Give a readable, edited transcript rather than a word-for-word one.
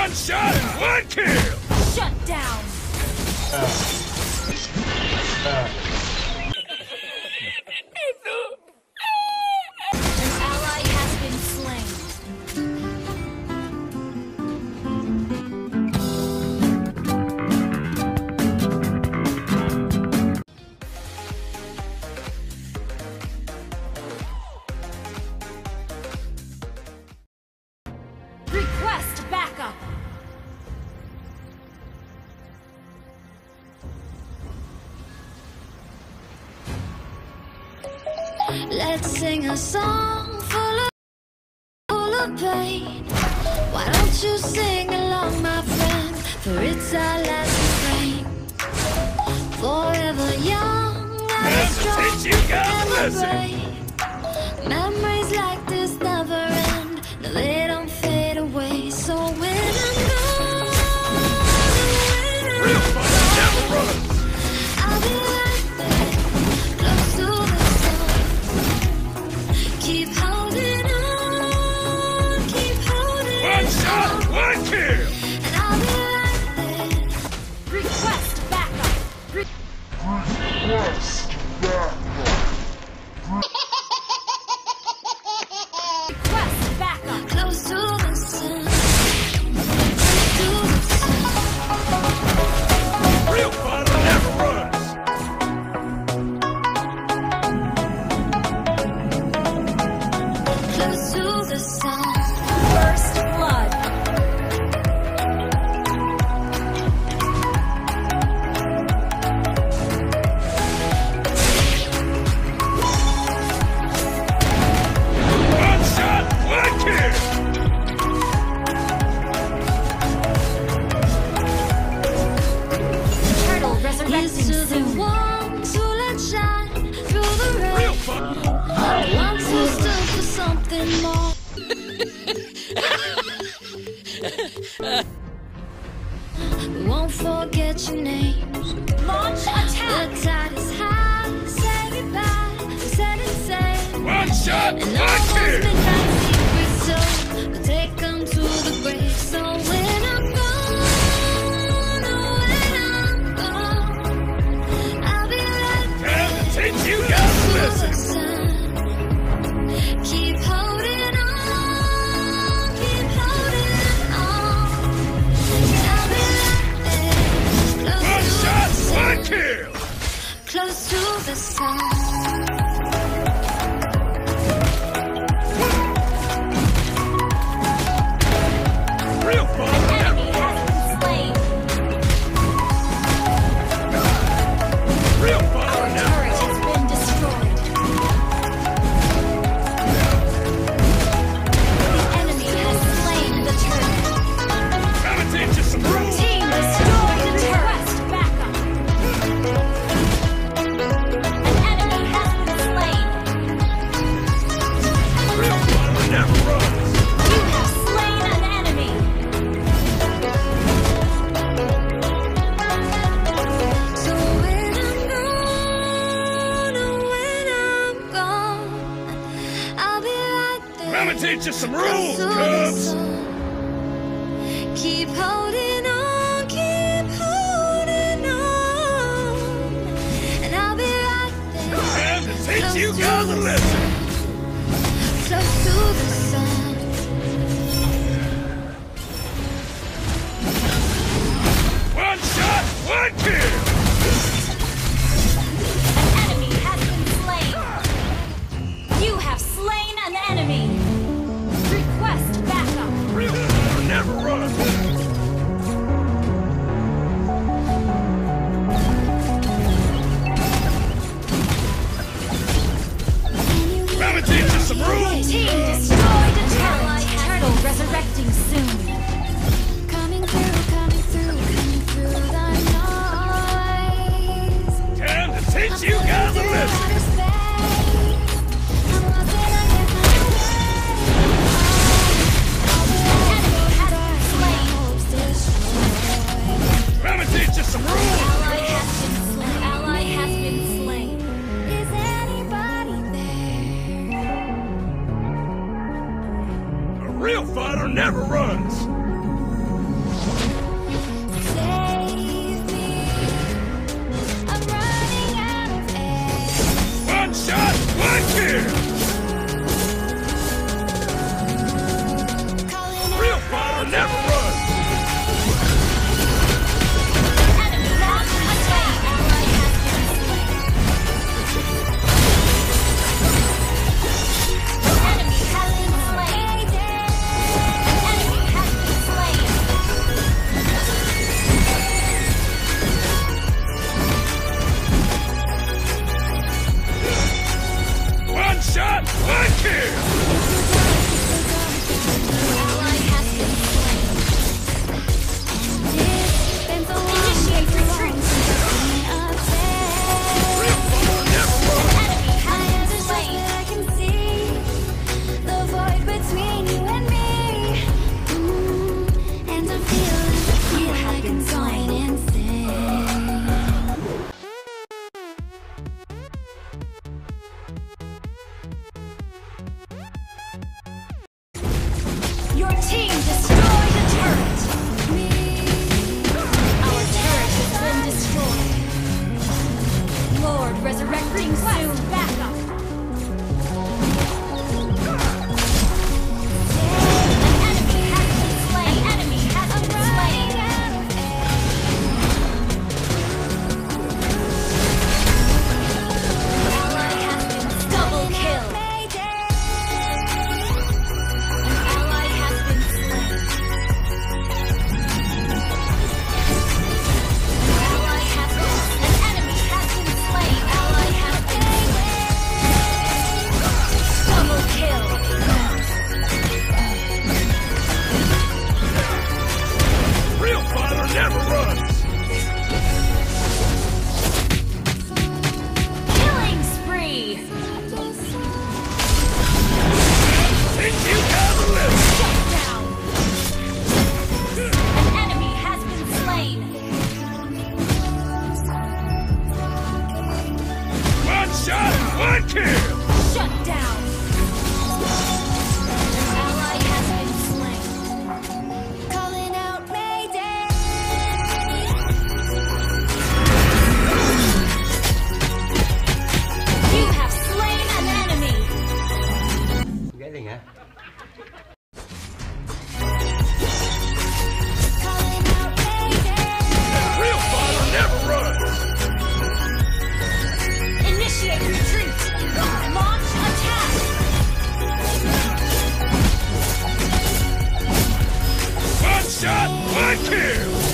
One shot, one kill! Shut down! An ally has been slain. Request backup! Let's sing a song full of pain. Why don't you sing along, my friend? For it's our last refrain. Forever young and strong You got and listen. brave. Memories like this never end. No, they don't fade away. So when I'm gone, Real fun never runs. I'll be right there, close to the sun. Keep holding on, keep holding One shot, on. one kill! And I'll be right there. Request backup! Request backup! Close to the sun. Close to the sun. Real fun never runs. Close to the sun. First blood! One shot, one kill! Turtle Here's resurrecting to the soon. ones who let shine through the Real rain. fun. The ones who stood for something more. We won't forget your names. Launch The attack! tide is high. Say goodbye. We said it safe. One shot, And one all those kill! midnight secrets, so we'll take them to the grave. So when I'm gone, oh, when I'm gone, I'll be right Time to teach you there guys to a the lesson. sun. Keep holding on, keep holding on. I'll be right there, One close to shot, the sun, one kill! close to the sun. Real fun never Enemy has runs. been slain. Real fun Our never turret runs. has been destroyed. The enemy has slain the turret. Gotta teach you some rules. Team destroyed the turret. Backup. An enemy has been slain. Real fun never runs. You have slain an enemy. So when I'm gone, oh, when I'm gone, I'll be right there. Gotta teach you some close rules, to the cubs. sun. Keep holding on, keep holding on, and I'll be right there. Time to teach you guys a lesson. Close to the sun. One shot, one kill! An enemy has been slain. You have slain an enemy. Request backup. Real fun never runs. Gotta teach you some rules. Team destroyed a turret. Turtle resurrecting soon. Coming through, coming through, coming through the night. One kill!